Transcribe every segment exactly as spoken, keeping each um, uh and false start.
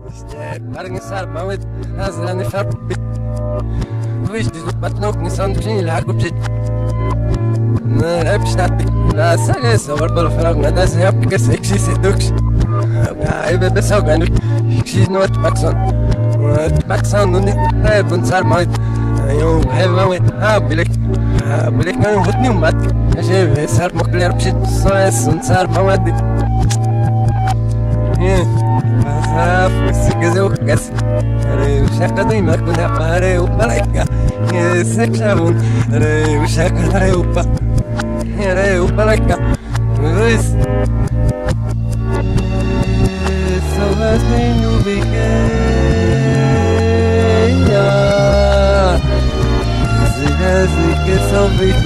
Parang sarpa with as an sharp bit. Wish this but no Nissan like object. Epstadt, das ist aber Ballfrag, das ist ja sexy seduction. I will be so good. She's not Baxon. Baxon, no need to have on Sarmite. You have a way. Ah, Billy. Ah, Billy, no, what new mat? I shave a sarp of clear shit, so as on Sarpamad. Yeah. Ah, Sigazo, guess. Shakadin, I could have a Palaka. Yes, section. Shakadaupa. Here, Palaka. This. So as they knew began, as it gets so big,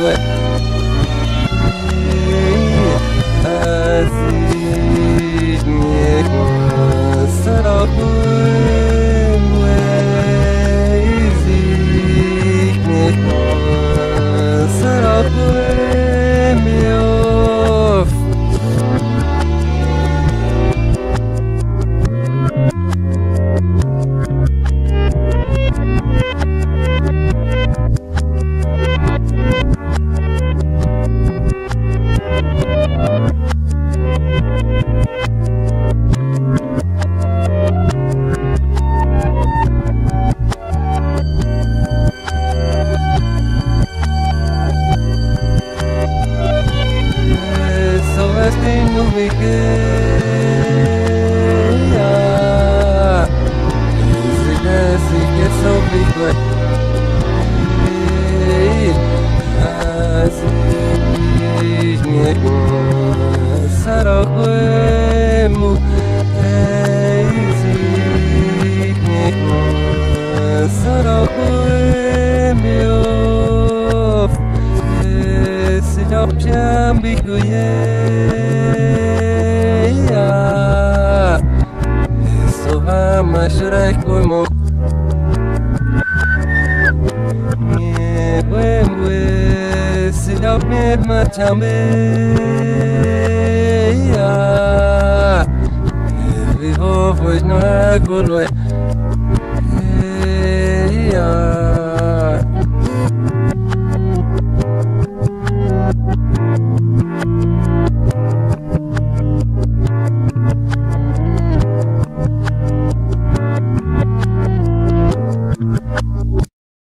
as it was set up ways, it was set up me off. Vivo, pois não é coroa.